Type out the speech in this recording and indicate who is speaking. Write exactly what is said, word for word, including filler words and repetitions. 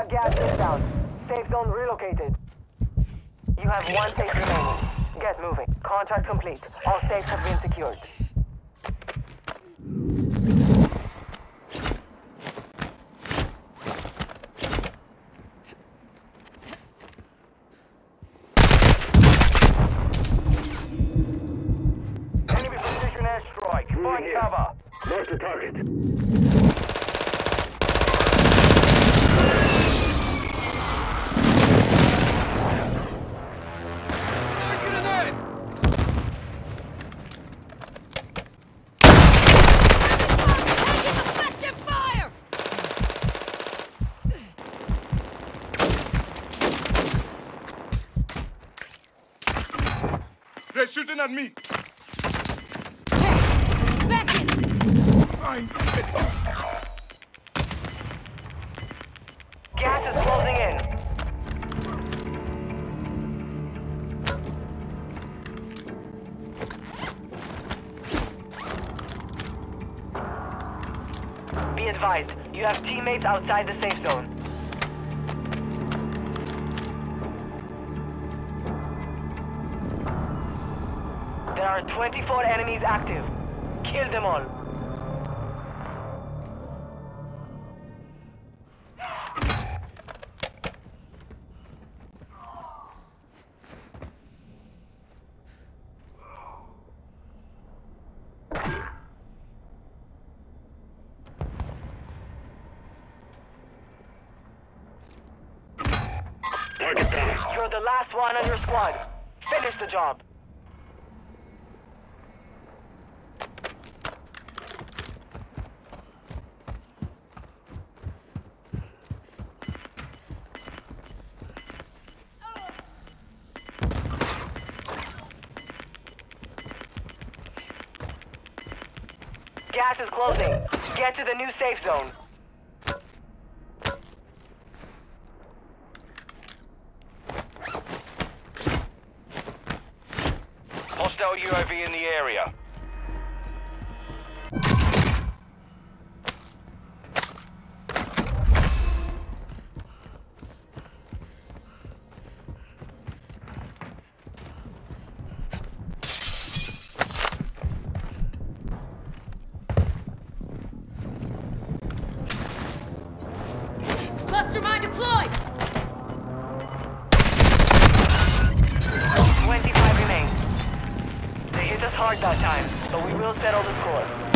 Speaker 1: gas inbound. Safe zone relocated. You have one safe remaining. Get moving. Contract complete. All safes have been secured. Enemy precision airstrike. Find cover.
Speaker 2: Mark the target.
Speaker 3: They're shooting at me!
Speaker 4: Hey! Back in!
Speaker 3: I'm
Speaker 1: Gas is closing in. Be advised, you have teammates outside the safe zone. There are twenty-four enemies active. Kill them all.
Speaker 2: Target down.
Speaker 1: You're the last one on your squad. Finish the job. Gas is closing. Get to the new safe zone.
Speaker 3: hostile U A V in the area.
Speaker 4: Cluster mine deployed!
Speaker 1: twenty-five remain. They hit us hard that time, but we will settle the score.